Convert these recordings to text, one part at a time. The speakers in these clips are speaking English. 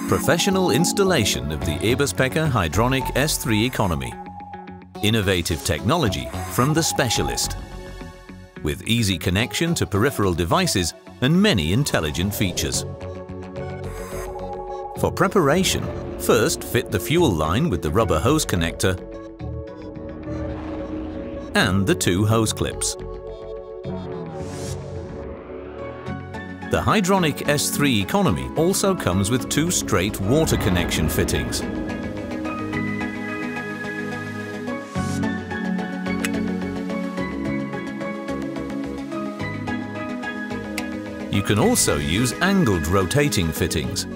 Professional installation of the Eberspächer Hydronic S3 Economy. Innovative technology from the specialist. With easy connection to peripheral devices and many intelligent features. For preparation, first fit the fuel line with the rubber hose connector and the two hose clips. The Hydronic S3 Economy also comes with two straight water connection fittings. You can also use angled rotating fittings.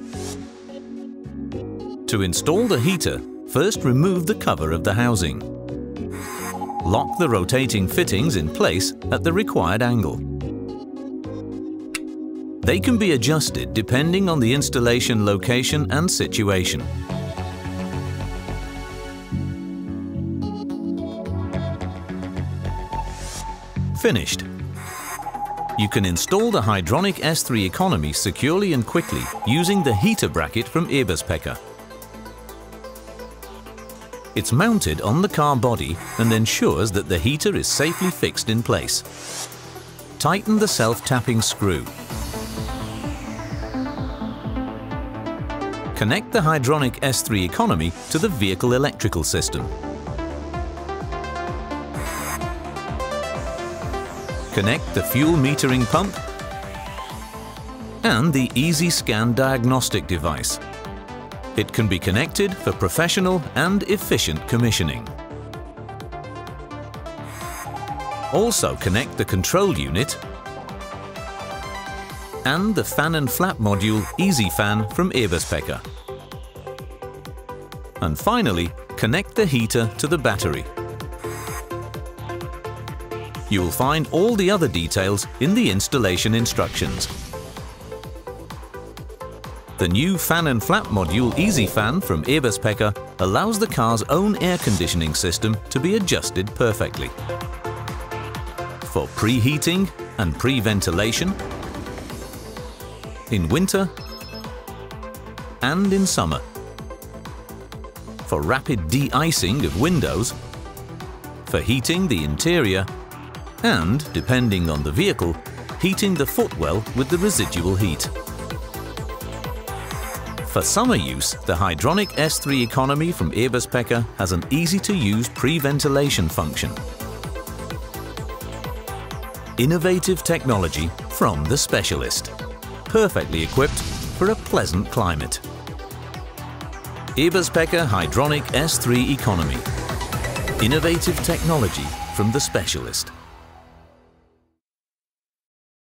To install the heater, first remove the cover of the housing. Lock the rotating fittings in place at the required angle. They can be adjusted depending on the installation location and situation. Finished. You can install the Hydronic S3 Economy securely and quickly using the heater bracket from Eberspächer. It's mounted on the car body and ensures that the heater is safely fixed in place. Tighten the self-tapping screw. Connect the Hydronic S3 Economy to the vehicle electrical system. Connect the fuel metering pump and the Easy Scan diagnostic device. It can be connected for professional and efficient commissioning. Also connect the control unit and the fan and flap module Easy Fan from Eberspächer. And finally, connect the heater to the battery. You will find all the other details in the installation instructions. The new fan and flap module Easy Fan from Eberspächer allows the car's own air conditioning system to be adjusted perfectly. For preheating and pre-ventilation, in winter and in summer. For rapid de-icing of windows, for heating the interior, and, depending on the vehicle, heating the footwell with the residual heat. For summer use, the Hydronic S3 Economy from Eberspächer has an easy-to-use pre-ventilation function. Innovative technology from the specialist. Perfectly equipped for a pleasant climate. Eberspächer Hydronic S3 Economy. Innovative technology from the specialist.